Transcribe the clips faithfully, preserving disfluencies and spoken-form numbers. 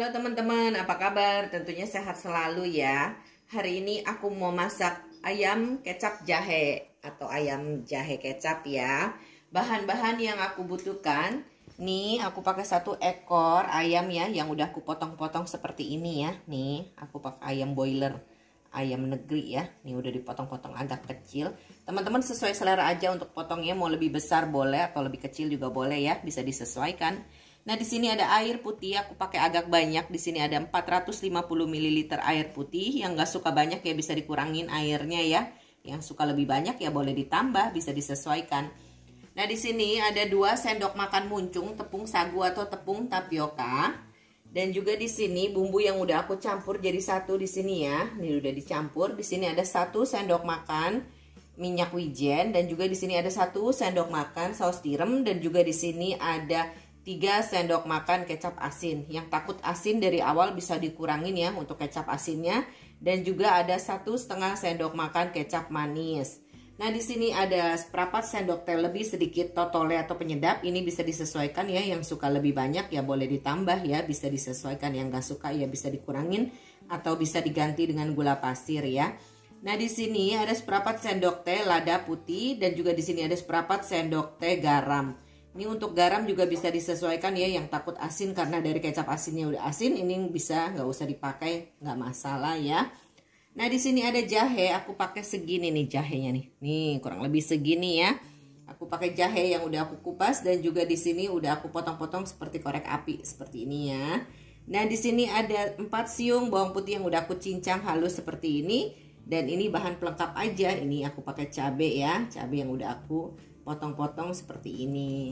Halo teman-teman, apa kabar? Tentunya sehat selalu ya. Hari ini aku mau masak ayam kecap jahe atau ayam jahe kecap ya. Bahan-bahan yang aku butuhkan, nih aku pakai satu ekor ayam ya, yang udah aku potong-potong seperti ini ya. Nih, aku pakai ayam boiler, ayam negeri ya. Nih udah dipotong-potong agak kecil. Teman-teman sesuai selera aja untuk potongnya, mau lebih besar boleh atau lebih kecil juga boleh ya, bisa disesuaikan. Nah, di sini ada air putih, aku pakai agak banyak. Di sini ada empat ratus lima puluh mililiter air putih. Yang nggak suka banyak ya bisa dikurangin airnya ya. Yang suka lebih banyak ya boleh ditambah, bisa disesuaikan. Nah, di sini ada dua sendok makan muncung tepung sagu atau tepung tapioka. Dan juga di sini bumbu yang udah aku campur jadi satu di sini ya. Ini udah dicampur. Di sini ada satu sendok makan minyak wijen, dan juga di sini ada satu sendok makan saus tiram, dan juga di sini ada tiga sendok makan kecap asin. Yang takut asin dari awal bisa dikurangin ya untuk kecap asinnya. Dan juga ada satu setengah sendok makan kecap manis. Nah, di sini ada seperempat sendok teh lebih sedikit totole atau penyedap. Ini bisa disesuaikan ya, yang suka lebih banyak ya boleh ditambah ya, bisa disesuaikan. Yang gak suka ya bisa dikurangin atau bisa diganti dengan gula pasir ya. Nah, di sini ada seperempat sendok teh lada putih, dan juga di sini ada seperempat sendok teh garam. Ini untuk garam juga bisa disesuaikan ya, yang takut asin karena dari kecap asinnya udah asin, ini bisa nggak usah dipakai, nggak masalah ya. Nah, di sini ada jahe, aku pakai segini nih jahenya nih, nih kurang lebih segini ya. Aku pakai jahe yang udah aku kupas, dan juga di sini udah aku potong-potong seperti korek api seperti ini ya. Nah, di sini ada empat siung bawang putih yang udah aku cincang halus seperti ini, dan ini bahan pelengkap aja. Ini aku pakai cabai ya, cabai yang udah aku potong-potong seperti ini.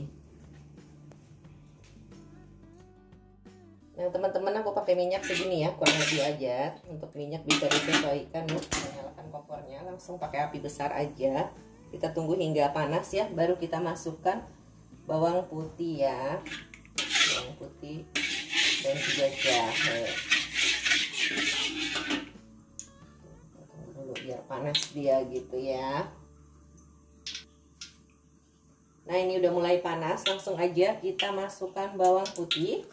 Nah, teman-teman, aku pakai minyak segini ya, kurang lebih aja. Untuk minyak bisa disesuaikan ya. Nyalakan kompornya, langsung pakai api besar aja. Kita tunggu hingga panas ya, baru kita masukkan bawang putih ya, bawang putih dan juga jahe. Tunggu dulu biar panas dia gitu ya. Nah, ini udah mulai panas, langsung aja kita masukkan bawang putih.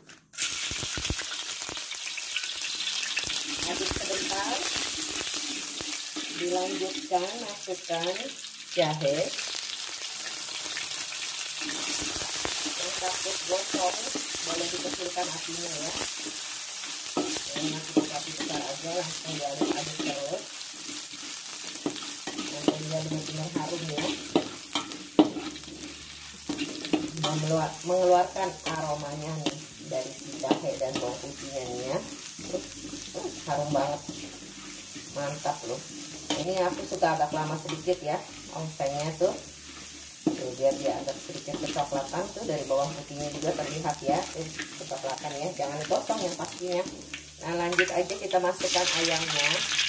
Aduk sebentar. Dilanjutkan masukkan jahe. Yang takut gosong boleh dikecilkan apinya ya. Ini aku pakai api besar aja, langsung diaduk-aduk terus. Sampai dia benar-benar harum ya. Mengeluarkan aromanya nih dari si jahe dan bawang putihnya nih ya. Terus uh, harum banget, mantap loh. Ini aku suka agak lama sedikit ya ongsengnya tuh, tuh biar dia agak sedikit kecoklatan tuh, dari bawang putihnya juga terlihat ya eh, kecoklatan ya, jangan digosong yang pastinya. Nah, lanjut aja kita masukkan ayamnya.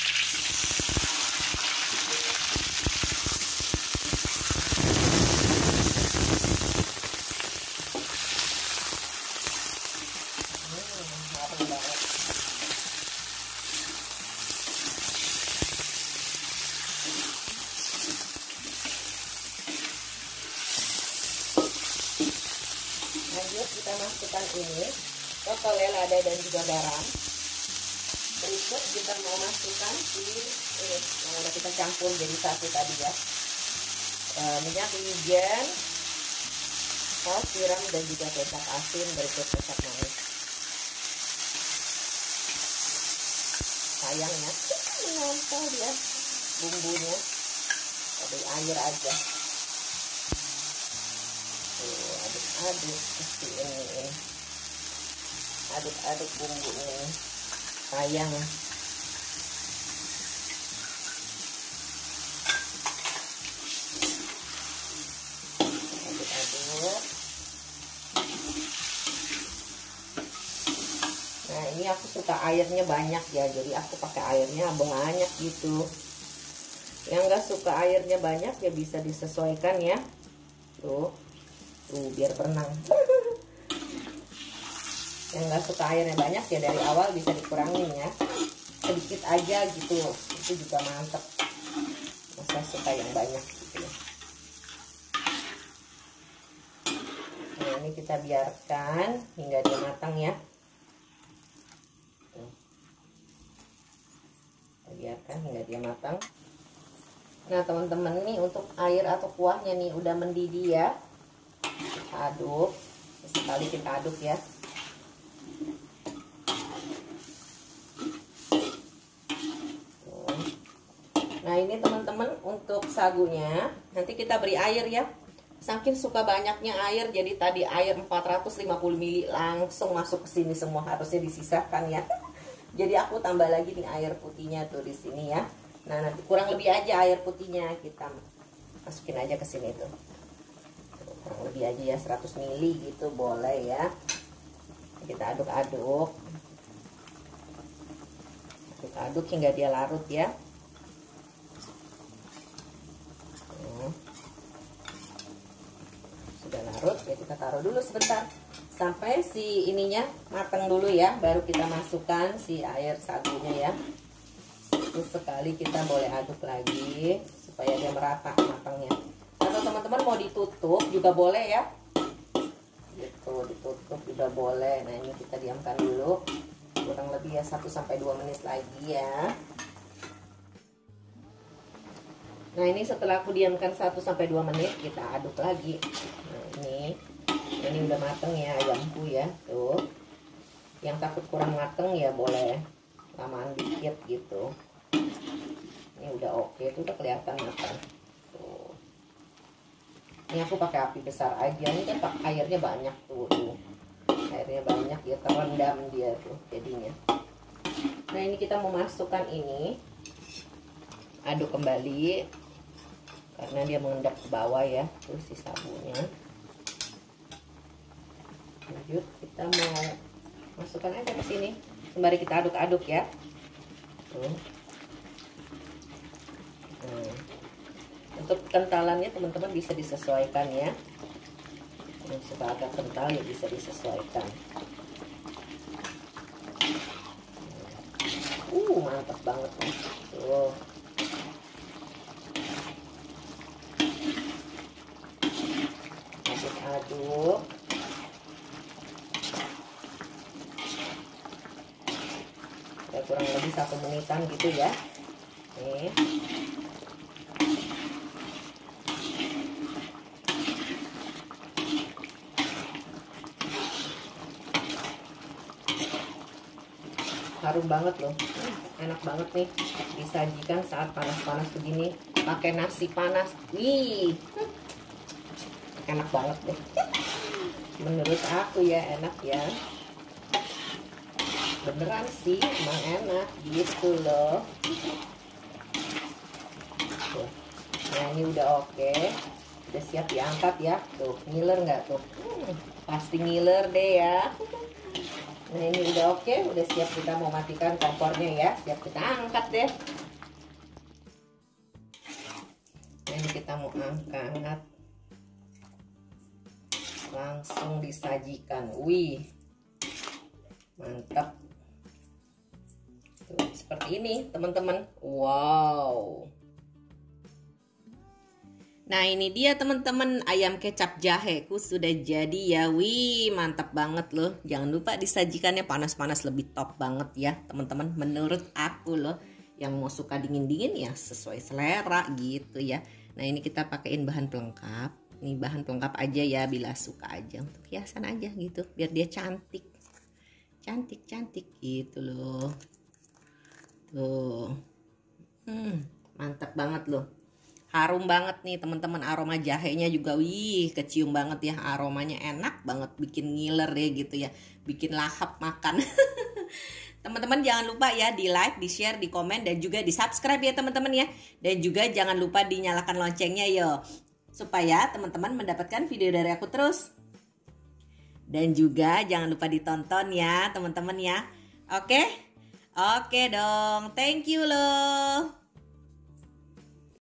Lanjut kita masukkan ini totole, lada dan juga garam. Berikut kita mau masukkan si ini yang udah kita campur jadi satu tadi ya, e, minyak wijen, saus tiram dan juga kecap asin, berikut kecap manis. Sayangnya menempel dia bumbunya, tapi air aja. Aduk seperti ini, aduk-aduk bumbu ini, sayang. Aduk-aduk. Nah, ini aku suka airnya banyak ya, jadi aku pakai airnya banyak gitu. Yang gak suka airnya banyak ya bisa disesuaikan ya, tuh. Tuh, biar berenang. Yang nggak suka airnya banyak ya dari awal bisa dikurangin ya, sedikit aja gitu, itu juga mantep. Masa suka yang banyak gitu. Nah, ini kita biarkan hingga dia matang ya. biarkan hingga dia matang. Nah teman-teman, nih untuk air atau kuahnya nih udah mendidih ya. Kita aduk, sekali kita aduk ya. Nah ini teman-teman untuk sagunya, nanti kita beri air ya. Saking suka banyaknya air, jadi tadi air empat ratus lima puluh mililiter langsung masuk ke sini semua, harusnya disisakan ya. Jadi aku tambah lagi nih air putihnya tuh di sini ya. Nah nanti kurang lebih aja air putihnya kita masukin aja ke sini tuh. Tuh, kurang lebih aja ya seratus mililiter gitu boleh ya. Kita aduk-aduk. Aduk-aduk hingga dia larut ya. Sudah larut ya, kita taruh dulu sebentar sampai si ininya matang dulu ya, baru kita masukkan si air sagunya ya. Terus sekali kita boleh aduk lagi supaya dia merata matangnya. Atau teman-teman mau ditutup juga boleh ya, gitu, ditutup juga boleh. Nah ini kita diamkan dulu kurang lebih ya satu sampai dua menit lagi ya. Nah ini setelah aku diamkan satu sampai dua menit, kita aduk lagi. Nah ini ini udah mateng ya ayamku ya. Tuh, yang takut kurang mateng ya boleh lamaan dikit gitu. Ini udah oke, itu udah kelihatan matang. Tuh, ini aku pakai api besar aja. Ini kan pak airnya banyak tuh, tuh airnya banyak ya, terendam dia tuh jadinya. Nah ini kita mau masukkan ini, aduk kembali karena dia mengendap ke bawah ya, tuh si sabunya. Lanjut kita mau masukkan aja ke sini sembari kita aduk-aduk ya. Tuh. Nah, untuk kentalannya teman-teman bisa disesuaikan ya. Yang suka agak kental ya bisa disesuaikan. Uh mantap banget nih. Tuh. Aduk. Ya kurang lebih satu menitan gitu ya. Nih. Harum banget loh, enak banget nih disajikan saat panas-panas begini pakai nasi panas. Wih, enak banget deh. Menurut aku ya enak ya. Beneran sih, emang enak gitu loh. Tuh. Nah ini udah oke, udah siap diangkat ya. Tuh ngiler nggak tuh? Hmm, pasti ngiler deh ya. Nah ini udah oke, udah siap kita mau matikan kompornya ya. Siap kita angkat deh. Nah, ini kita mau angkat, langsung disajikan. Wih, mantap. Tuh, seperti ini teman-teman. Wow. Nah ini dia teman-teman, ayam kecap jaheku sudah jadi ya. Wih mantap banget loh. Jangan lupa disajikannya panas-panas, lebih top banget ya teman-teman. Menurut aku loh, yang mau suka dingin-dingin ya sesuai selera gitu ya. Nah ini kita pakaiin bahan pelengkap. Ini bahan pelengkap aja ya, bila suka aja, untuk hiasan aja gitu, biar dia cantik. Cantik-cantik gitu loh. Tuh. Hmm, mantap banget loh. Harum banget nih teman-teman, aroma jahenya juga wih kecium banget ya, aromanya enak banget, bikin ngiler ya gitu ya, bikin lahap makan. Teman-teman jangan lupa ya di like, di share, di komen, dan juga di subscribe ya teman-teman ya. Dan juga jangan lupa dinyalakan loncengnya yo, supaya teman-teman mendapatkan video dari aku terus. Dan juga jangan lupa ditonton ya teman-teman ya. Oke? Oke dong, thank you loh.